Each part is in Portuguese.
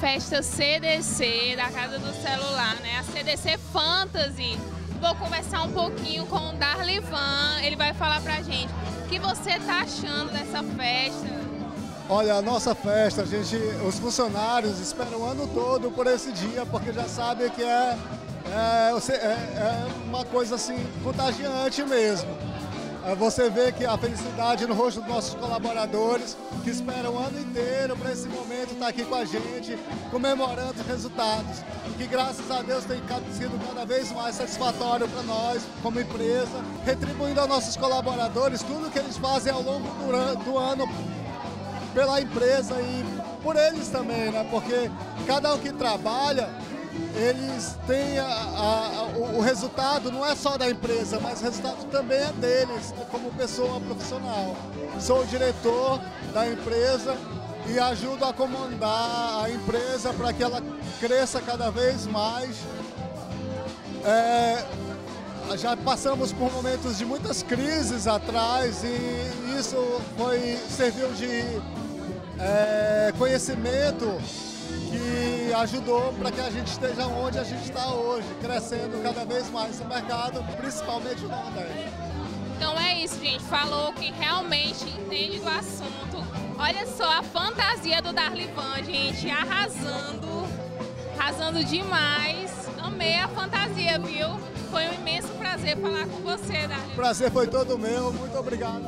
festa CDC da Casa do Celular, né? A CDC Fantasy. Vou conversar um pouquinho com o Darlivan, ele vai falar pra gente o que você tá achando dessa festa. Olha, a nossa festa, os funcionários esperam o ano todo por esse dia, porque já sabem que é uma coisa assim contagiante mesmo. Você vê que a felicidade no rosto dos nossos colaboradores, que esperam o ano inteiro para esse momento estar aqui com a gente, comemorando os resultados. Que graças a Deus tem sido cada vez mais satisfatório para nós, como empresa, retribuindo aos nossos colaboradores tudo que eles fazem ao longo do ano pela empresa e por eles também, né? Porque cada um que trabalha, eles têm o resultado não é só da empresa, mas o resultado também é deles, como pessoa profissional. Sou o diretor da empresa e ajudo a comandar a empresa para que ela cresça cada vez mais. Já passamos por momentos de muitas crises atrás e isso serviu de conhecimento que ajudou para que a gente esteja onde a gente está hoje, crescendo cada vez mais no mercado, principalmente no Nordeste. Então é isso, gente. Falou que realmente entende do assunto. Olha só a fantasia do Darlivan, gente, arrasando demais. Amei a fantasia, viu? Foi um imenso prazer falar com você, Darlivan. O prazer foi todo meu, muito obrigado.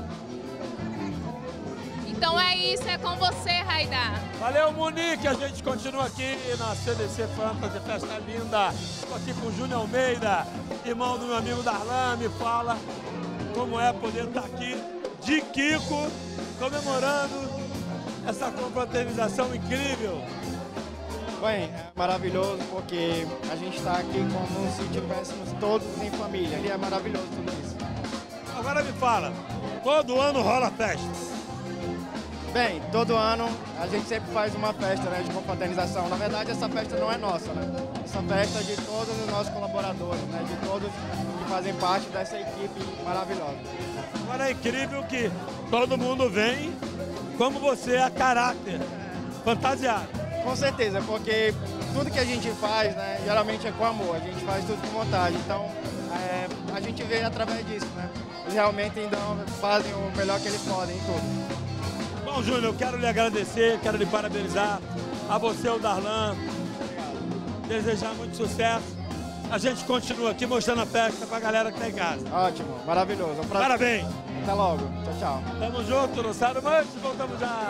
Então é isso, é com você, Raidar. Valeu, Monique. A gente continua aqui na CDC Fantasy, festa linda. Estou aqui com o Júnior Almeida, irmão do meu amigo Darlan. Me fala como é poder estar aqui de Kiko, comemorando essa confraternização incrível. Bem, é maravilhoso porque a gente está aqui como se estivéssemos todos em família. E é maravilhoso tudo isso. Agora me fala, todo ano rola festa? Bem, todo ano a gente sempre faz uma festa, né, de confraternização. Na verdade, essa festa não é nossa, né? Essa festa é de todos os nossos colaboradores, né? De todos que fazem parte dessa equipe maravilhosa. Agora é incrível que todo mundo vem como você, a caráter, fantasiado. Com certeza, porque tudo que a gente faz, né, geralmente é com amor. A gente faz tudo com vontade. Então, a gente vê através disso, né? Eles realmente então, fazem o melhor que eles podem em tudo. Bom, Júnior, eu quero lhe agradecer, quero lhe parabenizar, a você, o Darlan, desejar muito sucesso. A gente continua aqui mostrando a festa pra galera que tá em casa. Ótimo, maravilhoso. Parabéns. Até logo. Tchau, tchau. Tamo junto, não sai do manche, voltamos já.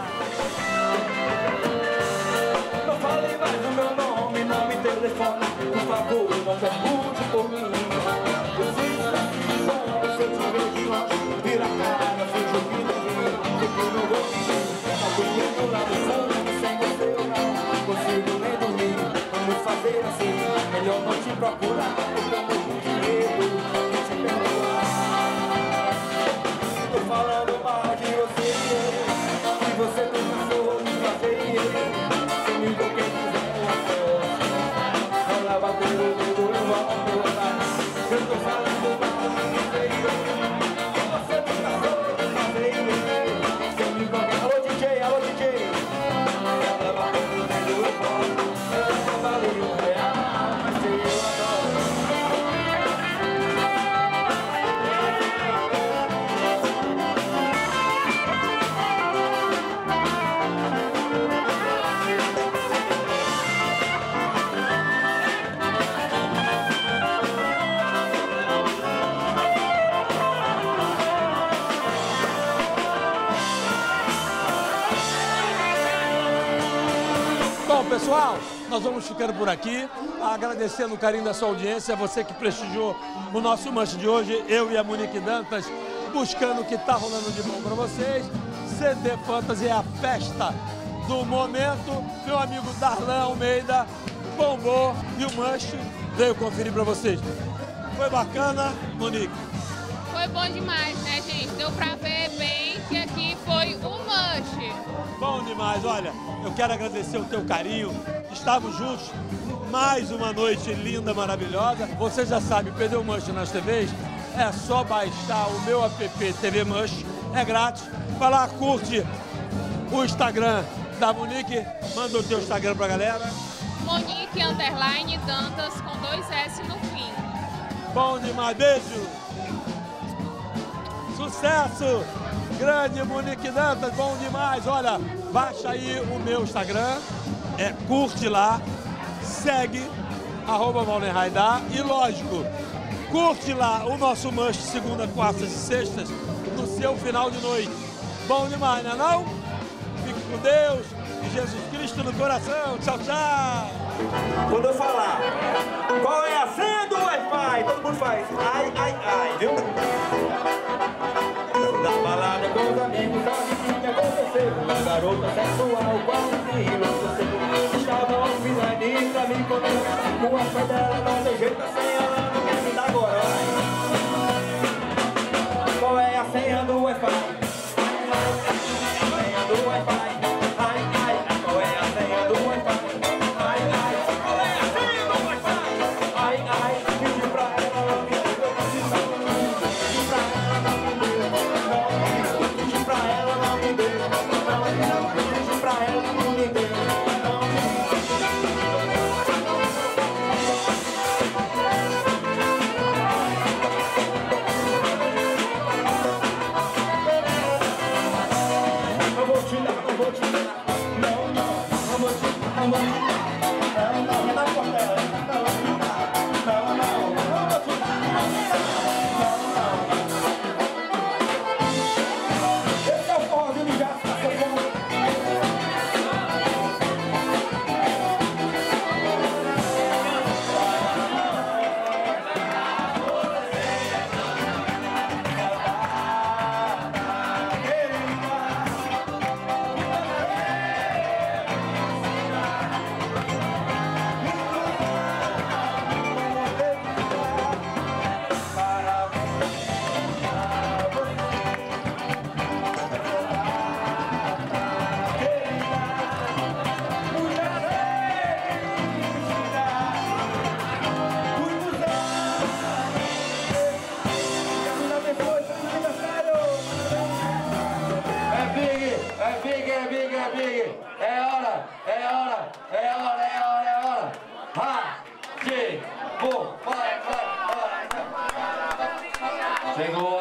Não fale mais do meu nome, não me telefone, por favor, não pergunte por mim. Eu sei que está se bom, se eu te ver de longe, vira a cara, finge que não vi, porque eu não vou mentir. Alguém do lado fundo, sem você eu não consigo nem dormir. Vamos fazer assim, melhor não te procurar, porque eu morro de medo de te perdoar. Tô falando mais de você, se você não pensou em fazer, comigo quem quiser uma festa, não leva pelo dedo, eu volto atrás. Eu tô falando mal de você, que você não pensou em fazer, comigo qualquer... Alô DJ, alô DJ, não leva pelo dedo, eu volto, eu não falei R$1, mas eu adoro. Bom, pessoal, nós vamos ficando por aqui, agradecendo o carinho da sua audiência, você que prestigiou o nosso manche de hoje, eu e a Monique Dantas, buscando o que está rolando de bom para vocês. CD Fantasy é a festa do momento. Meu amigo Darlan Almeida bombou e o manche veio conferir para vocês. Foi bacana, Monique? Foi bom demais, né, gente? Deu pra ver bem que aqui foi o manche. Bom demais, olha, eu quero agradecer o teu carinho, estamos juntos, mais uma noite linda, maravilhosa. Você já sabe, perdeu o manche nas TVs? É só baixar o meu app TV Manche, é grátis. Vai lá, curte o Instagram da Monique. Manda o teu Instagram pra galera. Monique_Dantas com 2 S no fim. Bom demais, beijo. Sucesso. Grande Monique Dantas, bom demais. Olha, baixa aí o meu Instagram, curte lá, segue, @ValnerRaidar e lógico, curte lá o nosso Munch segunda, quartas e sextas no seu final de noite. Bom demais, não é não? Fique com Deus e Jesus Cristo no coração. Tchau, tchau. Quando eu falar, qual é a senha do Wi-Fi? Todo mundo faz, ai, ai, ai, viu? Na balada com os amigos, sabe o que aconteceu? Uma garota sexual quase enlouqueceu. Estava offline pra me encontrar. O Wi-Fi dela não tem jeito, a senha ela não quer me dar agora. Qual é a senha do Wi-Fi? A senha do Wi-Fi. Ai, ai, qual é a senha do Wi-Fi? Ai, ai, qual é a senha do Wi-Fi? Ai, ai, pedi pra ela não me deu. Pedi pra ela não me deu. Pedi pra ela não me deu. Pedi pra ela não me deu. Chegou.